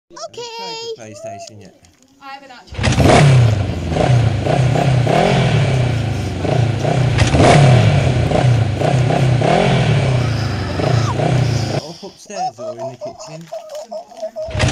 Okay. Have you played the PlayStation yet? I haven't actually. Up upstairs or in the kitchen?